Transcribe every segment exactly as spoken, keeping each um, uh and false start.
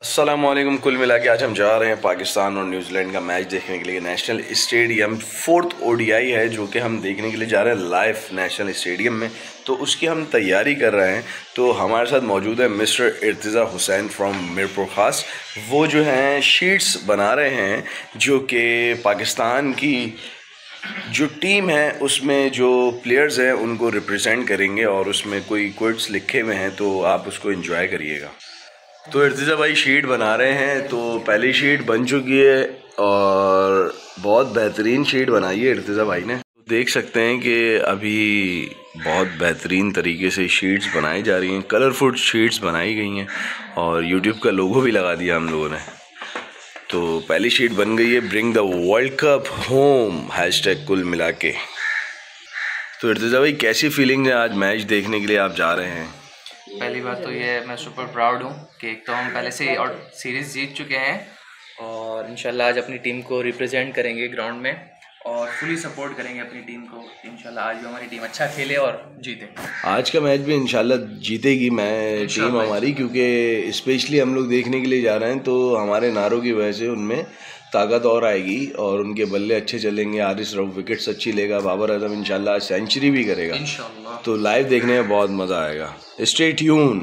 अस्सलामुअलैकुम। कुल मिला के आज हम जा रहे हैं पाकिस्तान और न्यूजीलैंड का मैच देखने के लिए। नेशनल स्टेडियम फोर्थ ओडीआई है जो कि हम देखने के लिए जा रहे हैं लाइव नेशनल स्टेडियम में, तो उसकी हम तैयारी कर रहे हैं। तो हमारे साथ मौजूद है मिस्टर इर्तिज़ा हुसैन फ्रॉम मीरपुर ख़ास। वो जो हैं शीट्स बना रहे हैं जो कि पाकिस्तान की जो टीम है उसमें जो प्लेयर्स हैं उनको रिप्रेजेंट करेंगे और उसमें कोई कोट्स लिखे हुए हैं, तो आप उसको एंजॉय करिएगा। तो इर्तिज़ा भाई शीट बना रहे हैं, तो पहली शीट बन चुकी है और बहुत बेहतरीन शीट बनाई है इर्तिज़ा भाई ने। देख सकते हैं कि अभी बहुत बेहतरीन तरीके से शीट्स बनाई जा रही हैं, कलरफुल शीट्स बनाई गई हैं और यूट्यूब का लोगो भी लगा दिया हम लोगों ने। तो पहली शीट बन गई है, bring the world cup home hashtag कुल मिला के। तो इर्तिज़ा भाई कैसी फीलिंग है आज मैच देखने के लिए आप जा रहे हैं? पहली बात तो ये मैं सुपर प्राउड हूँ कि एक तो हम पहले से ही और सीरीज़ जीत चुके हैं और इंशाल्लाह आज अपनी टीम को रिप्रेजेंट करेंगे ग्राउंड में और फुली सपोर्ट करेंगे अपनी टीम को। इंशाल्लाह आज भी हमारी टीम अच्छा खेले और जीते। आज का मैच भी इंशाल्लाह जीतेगी मैं टीम हमारी, क्योंकि स्पेशली हम लोग देखने के लिए जा रहे हैं तो हमारे नारों की वजह से उनमें ताकत और आएगी और उनके बल्ले अच्छे चलेंगे। हारिस रऊफ विकेट्स अच्छी लेगा, बाबर आजम इंशाल्लाह सेंचुरी भी करेगा इंशाल्लाह। तो लाइव देखने में बहुत मज़ा आएगा। Stay tune.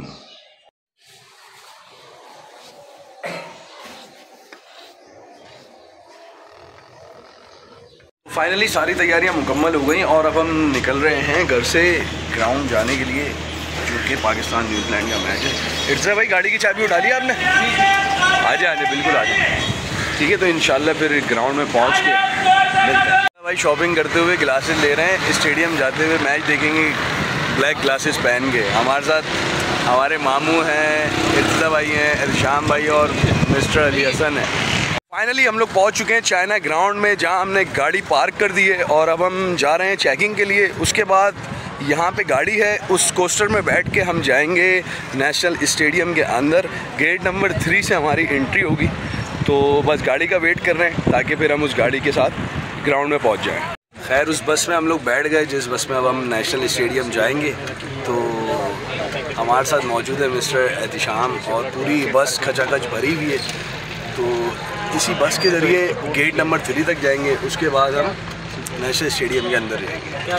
फाइनली सारी तैयारियां मुकम्मल हो गई और अब हम निकल रहे हैं घर से ग्राउंड जाने के लिए जो कि पाकिस्तान न्यूजीलैंड का मैच है। इर्तिज़ा भाई गाड़ी की चाबी उठा ली आपने? आ जाए आ जाए बिल्कुल आ जाए। ठीक है, तो इंशाल्लाह फिर ग्राउंड में पहुंच के मिलते हैं। भाई शॉपिंग करते हुए ग्लासेस ले रहे हैं, स्टेडियम जाते हुए मैच देखेंगे ब्लैक ग्लासेस पहन के। हमारे साथ हमारे मामू हैं, इर्तिज़ा भाई हैं, इल्शाम भाई और मिस्टर अली हसन है। फाइनली हम लोग पहुंच चुके हैं चाइना ग्राउंड में, जहां हमने गाड़ी पार्क कर दी है और अब हम जा रहे हैं चेकिंग के लिए। उसके बाद यहाँ पे गाड़ी है, उस कोस्टर में बैठ के हम जाएंगे नेशनल स्टेडियम के अंदर। गेट नंबर थ्री से हमारी एंट्री होगी, तो बस गाड़ी का वेट कर रहे हैं ताकि फिर हम उस गाड़ी के साथ ग्राउंड में पहुँच जाएँ। खैर उस बस में हम लोग बैठ गए जिस बस में अब हम नेशनल स्टेडियम जाएंगे। तो हमारे साथ मौजूद है मिस्टर एहतिशाम और पूरी बस खचाखच भरी हुई है। तो इसी बस के ज़रिए गेट नंबर थ्री तक जाएंगे, उसके बाद हम नेशनल स्टेडियम के अंदर जाएंगे।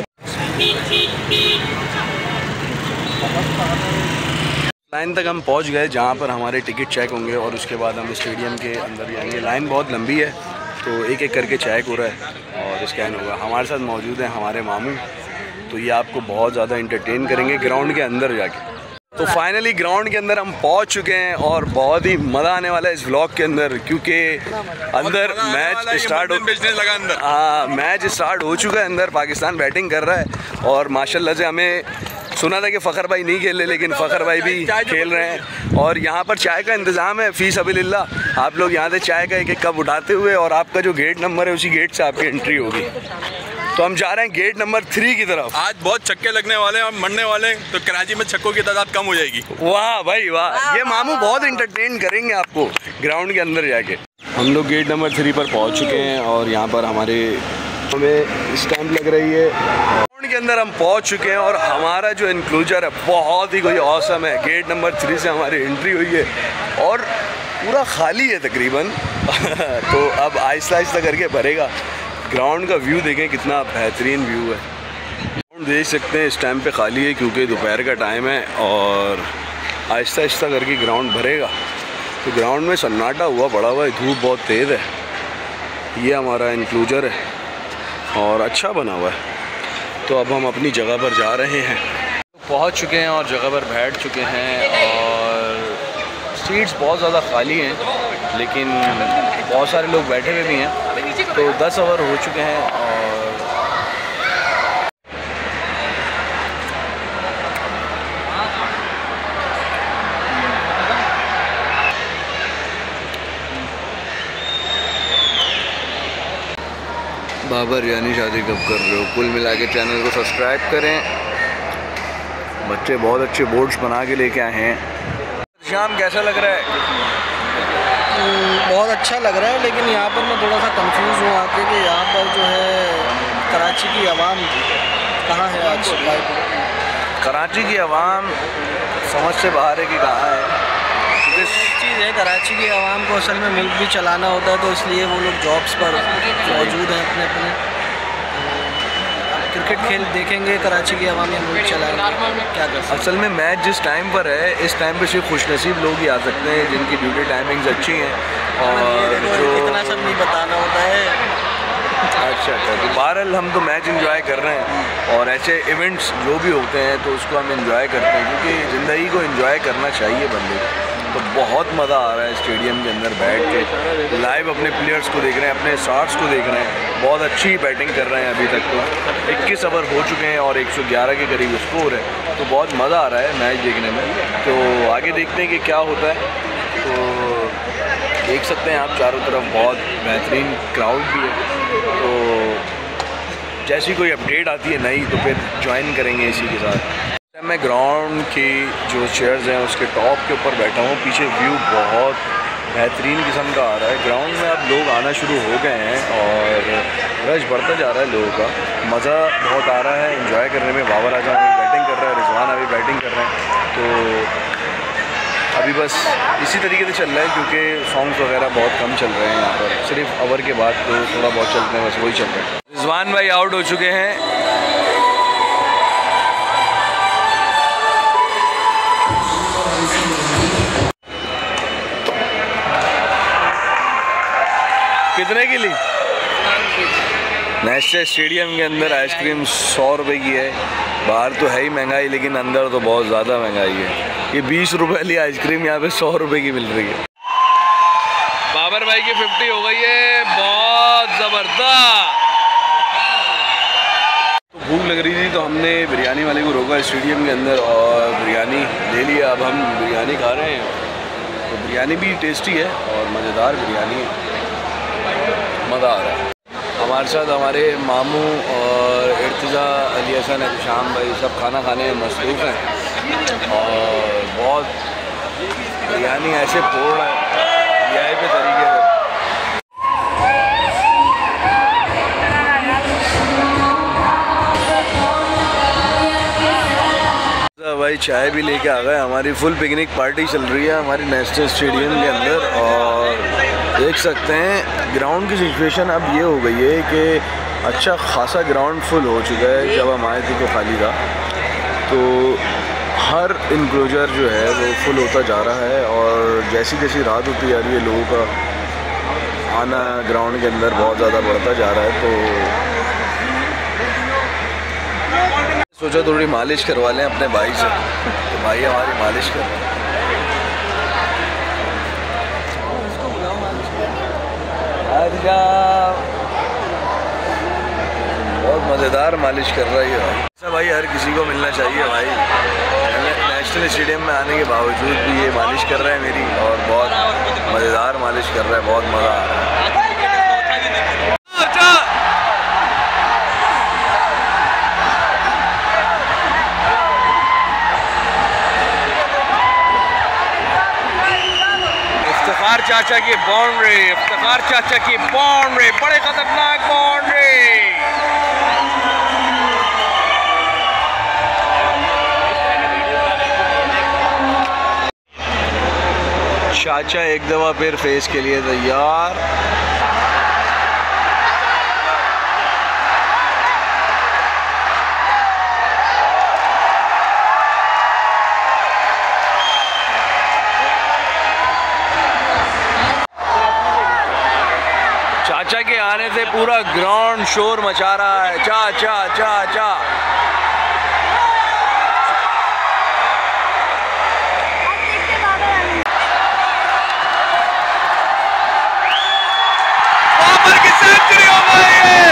लाइन तक हम पहुंच गए जहां पर हमारे टिकट चेक होंगे और उसके बाद हम स्टेडियम के अंदर जाएंगे। लाइन बहुत लंबी है तो एक एक करके चेक हो रहा है और स्कैन होगा। हमारे साथ मौजूद हैं हमारे मामू, तो ये आपको बहुत ज़्यादा इंटरटेन करेंगे ग्राउंड के अंदर जाके। तो फाइनली ग्राउंड के अंदर हम पहुंच चुके हैं और बहुत ही मज़ा आने वाला है इस व्लॉग के अंदर, क्योंकि अंदर मैच स्टार्ट हो हाँ मैच स्टार्ट हो चुका है। अंदर पाकिस्तान बैटिंग कर रहा है और माशाल्लाह से हमें सुना था कि फ़खर भाई नहीं खेले, लेकिन फ़खर भाई भी खेल रहे हैं। और यहाँ पर चाय का इंतज़ाम है फ़ी सबीलिल्लाह। आप लोग यहाँ से चाय का एक एक कप उठाते हुए और आपका जो गेट नंबर है उसी गेट से आपकी एंट्री होगी। तो हम जा रहे हैं गेट नंबर थ्री की तरफ। आज बहुत छक्के लगने वाले हैं और मरने वाले हैं, तो कराची में छक्कों की तादाद कम हो जाएगी। वाह भाई वाह, ये मामू बहुत इंटरटेन करेंगे आपको ग्राउंड के अंदर जाके। हम लोग गेट नंबर थ्री पर पहुंच चुके हैं और यहाँ पर हमारे हमें स्टैंप लग रही है। ग्राउंड के अंदर हम पहुंच चुके हैं और हमारा जो इंक्लूजर है बहुत ही कोई औसम है। गेट नंबर थ्री से हमारी एंट्री हुई है और पूरा खाली है तकरीबन तो अब आहिस्ता आहिस्ता करके भरेगा। ग्राउंड का व्यू देखें कितना बेहतरीन व्यू है। ग्राउंड देख सकते हैं इस टाइम पे खाली है क्योंकि दोपहर का टाइम है और आहिस्ता आहिस्ता करके ग्राउंड भरेगा। तो ग्राउंड में सन्नाटा हुआ पड़ा हुआ है, धूप बहुत तेज़ है। ये हमारा इंक्लूजर है और अच्छा बना हुआ है। तो अब हम अपनी जगह पर जा रहे हैं। पहुंच चुके हैं और जगह पर बैठ चुके हैं और सीट्स बहुत ज़्यादा खाली हैं, लेकिन बहुत सारे लोग बैठे हुए भी हैं। तो दस ओवर हो चुके हैं और बाबर यानी शादी कब कर रहे हो? कुल मिला के चैनल को सब्सक्राइब करें। बच्चे बहुत अच्छे बोर्ड्स बना के लेके आए हैं। शाम कैसा लग रहा है? बहुत अच्छा लग रहा है, लेकिन यहाँ पर मैं थोड़ा सा कंफ्यूज हूँ आके कि यहाँ पर जो है कराची की आवाम कहाँ है आज लाइव? कराची की आवाम समझ से बाहर है कि कहाँ है। चीज़ है, कराची की आवाम को असल में मुल्क भी चलाना होता है, तो इसलिए वो लोग जॉब्स पर मौजूद हैं अपने अपने। क्रिकेट खेल देखेंगे कराची की आवाम या मुल्क चलाएंगे, क्या कर सकते हैं। असल में मैच जिस टाइम पर है, इस टाइम पे सिर्फ खुशनसीब लोग ही आ सकते हैं जिनकी ड्यूटी टाइमिंग्स अच्छी हैं और जो इतना सब नहीं बताना होता है। अच्छा अच्छा तो बहरहाल हम तो मैच एंजॉय कर रहे हैं और ऐसे इवेंट्स जो भी होते हैं तो उसको हम एंजॉय करते हैं, क्योंकि ज़िंदगी को एंजॉय करना चाहिए बंदे को। तो बहुत मज़ा आ रहा है स्टेडियम के अंदर बैठ के, लाइव अपने प्लेयर्स को देख रहे हैं, अपने स्टार्स को देख रहे हैं। बहुत अच्छी बैटिंग कर रहे हैं अभी तक, तो इक्कीस ओवर हो चुके हैं और एक सौ ग्यारह के करीब स्कोर है, तो बहुत मज़ा आ रहा है मैच देखने में। तो आगे देखते हैं कि क्या होता है। तो देख सकते हैं आप चारों तरफ बहुत बेहतरीन क्राउड भी है, तो जैसी कोई अपडेट आती है नई तो फिर ज्वाइन करेंगे इसी के साथ। मैं ग्राउंड की जो चेयर्स हैं उसके टॉप के ऊपर बैठा हूँ, पीछे व्यू बहुत बेहतरीन किस्म का आ रहा है। ग्राउंड में अब लोग आना शुरू हो गए हैं और रश बढ़ता जा रहा है लोगों का, मज़ा बहुत आ रहा है एंजॉय करने में। बाबर आजम अभी बैटिंग कर रहा है, रिजवान अभी बैटिंग कर रहे हैं, तो अभी बस इसी तरीके से चल रहा है, क्योंकि सॉन्ग्स वगैरह बहुत कम चल रहे हैं यहाँ पर, सिर्फ ओवर के बाद तो थोड़ा बहुत चलते हैं, बस वही चल रहा है। रिजवान भाई आउट हो चुके हैं। कितने की ली? नेशनल स्टेडियम के अंदर आइसक्रीम सौ रुपये की है, बाहर तो है ही महंगाई लेकिन अंदर तो बहुत ज़्यादा महंगाई है। ये बीस रुपए वाली आइसक्रीम यहाँ पे सौ रुपए की मिल रही है। बाबर भाई की फिफ्टी हो गई है, बहुत ज़बरदस्त। तो भूख लग रही थी तो हमने बिरयानी वाले को रोका स्टेडियम के अंदर और बिरयानी ले लिया। अब हम बिरयानी खा रहे हैं, तो बिरयानी भी टेस्टी है और मज़ेदार बिरयानी है, मज़ा आ रहा है। हमारे साथ हमारे मामू और इर्तिज़ा, अली हसन, शाम भाई सब खाना खाने में मसरूफ़ हैं और बहुत बिरयानी ऐसे फोड़ रहा है वीआईपी तरीके से। भाई चाय भी लेके आ गए, हमारी फुल पिकनिक पार्टी चल रही है हमारी नेशनल स्टेडियम के अंदर। और देख सकते हैं ग्राउंड की सिचुएशन अब ये हो गई है कि अच्छा खासा ग्राउंड फुल हो चुका है। जब हम आए थे तो खाली था, तो हर इनक्लोजर जो है वो फुल होता जा रहा है और जैसी जैसी रात होती जा रही है लोगों का आना ग्राउंड के अंदर बहुत ज़्यादा बढ़ता जा रहा है। तो सोचा थोड़ी मालिश करवा लें अपने भाई से, तो भाई हमारी मालिश कर रहे हैं। बहुत मज़ेदार मालिश कर रहा है भाई। ऐसा भाई हर किसी को मिलना चाहिए भाई। नेशनल स्टेडियम में आने के बावजूद भी ये मालिश कर रहा है मेरी, और बहुत मज़ेदार मालिश कर रहा है, बहुत मज़ा आ रहा है। इफ्तिखार चाचा की बाउंड्री, इफ्तिखार चाचा की बाउंड्री, बड़े खतरनाक बाउंड्री। चाचा एक दफा फिर फेस के लिए तैयार। चाचा के आने से पूरा ग्राउंड शोर मचा रहा है। चा चा चा चा बाबर की सेंचुरी हो गई है।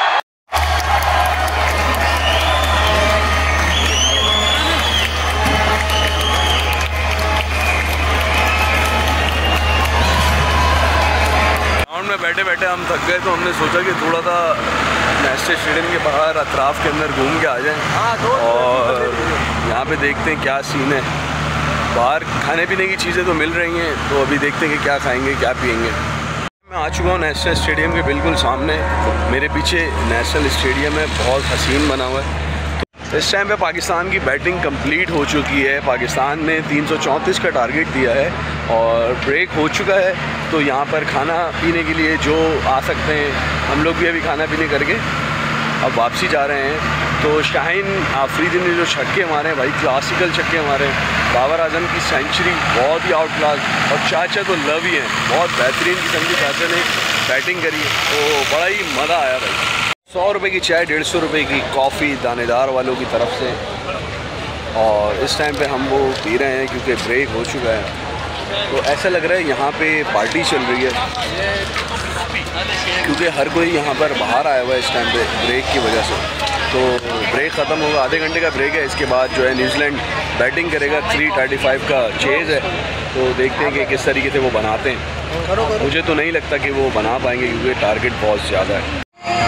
में बैठे बैठे हम थक गए, तो हमने सोचा कि थोड़ा सा नेशनल स्टेडियम के बाहर अतराफ के अंदर घूम के आ जाएं और यहाँ पे देखते हैं क्या सीन है। बाहर खाने पीने की चीज़ें तो मिल रही हैं, तो अभी देखते हैं कि क्या खाएंगे क्या पिएंगे। मैं आ चुका हूँ नेशनल स्टेडियम के बिल्कुल सामने, मेरे पीछे नेशनल स्टेडियम है, बहुत हसीन बना हुआ है। इस टाइम पे पाकिस्तान की बैटिंग कंप्लीट हो चुकी है। पाकिस्तान ने तीन सौ चौंतीस का टारगेट दिया है और ब्रेक हो चुका है। तो यहाँ पर खाना पीने के लिए जो आ सकते हैं, हम लोग भी अभी खाना पीने करके अब वापसी जा रहे हैं। तो शाहीन आफरीदी ने जो छक्के मारे हैं भाई, क्लासिकल छक्के मारे हैं। बाबर आजम की सेंचुरी बहुत ही आउट क्लास, और चाचा तो लव ही हैं, बहुत बेहतरीन किस्म की चाचा ने बैटिंग करी है, तो बड़ा ही मज़ा आया भाई। सौ रुपये की चाय, डेढ़ सौ रुपये की कॉफ़ी दानेदार वालों की तरफ से, और इस टाइम पे हम वो पी रहे हैं क्योंकि ब्रेक हो चुका है। तो ऐसा लग रहा है यहाँ पे पार्टी चल रही है, क्योंकि हर कोई यहाँ पर बाहर आया हुआ है इस टाइम पे ब्रेक की वजह से। तो ब्रेक ख़त्म होगा, आधे घंटे का ब्रेक है। इसके बाद जो है न्यूजीलैंड बैटिंग करेगा। थ्री थर्टी फाइव का चेज़ है, तो देखते हैं कि किस तरीके से वो बनाते हैं। मुझे तो नहीं लगता कि वो बना पाएंगे क्योंकि टारगेट बहुत ज़्यादा है।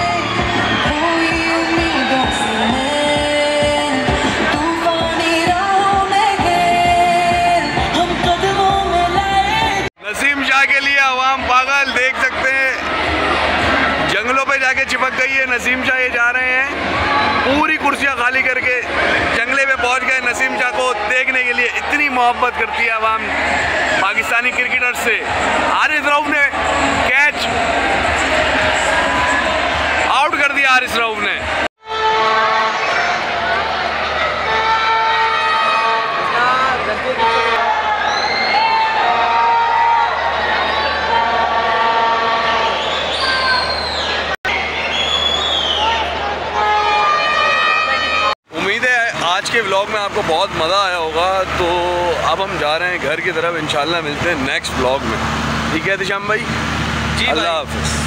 नसीम शाह के लिए आवाम पागल, देख सकते हैं जंगलों पे जाके चिपक गई है। नसीम शाह ये जा रहे हैं पूरी कुर्सियां खाली करके जंगले पे पहुंच गए नसीम शाह को देखने के लिए। इतनी मोहब्बत करती है आवाम पाकिस्तानी क्रिकेटर से। हारिस रऊफ ने कैच आउट कर दिया। हारिस रऊफ ने आज के व्लॉग में आपको बहुत मज़ा आया होगा। तो अब हम जा रहे हैं घर की तरफ, इंशाल्लाह मिलते हैं नेक्स्ट व्लॉग में। ठीक है दिशाम भाई जी, अल्लाह हाफ़िज़।